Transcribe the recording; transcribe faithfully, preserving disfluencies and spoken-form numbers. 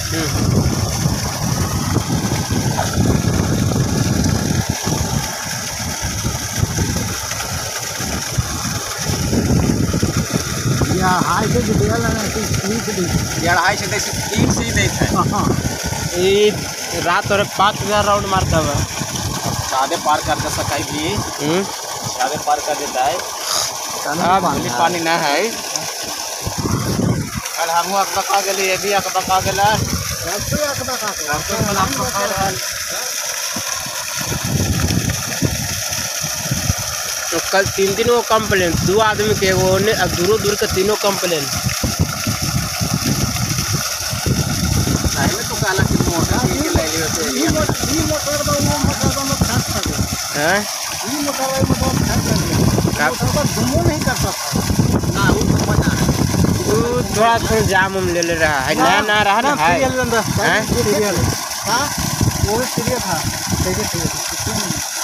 या हाई से दिया लगा कि ठीक दी यार हाई से देसी तीन से ही देता है। हां ये रात और पाँच हजार राउंड मारता हुआ सादे पार कर दे सकाई भी हम्म सादे पार कर देता है। हाँ पानी पानी ना है कल हम अकबका गेली ये भी अकबका गेला सबसे अकबका का तो कल तीन तीन वो कंप्लेन दो आदमी के वो ने अब दूर दूर के तीनों कंप्लेन पहले तो काला की मोटर के ले लियो तो ये मोटर दो वो मोटर दो खास कर हैं ये मोटर वाला मोटर खास कर का तो घूमो नहीं करता था ना वो तो पता है वो थोड़ा थोड़ा जाम हम ले ले रहा है नया नया रहा ना है सीरियल हैं सीरियल हां वो सीरियल था देखिए सीरियल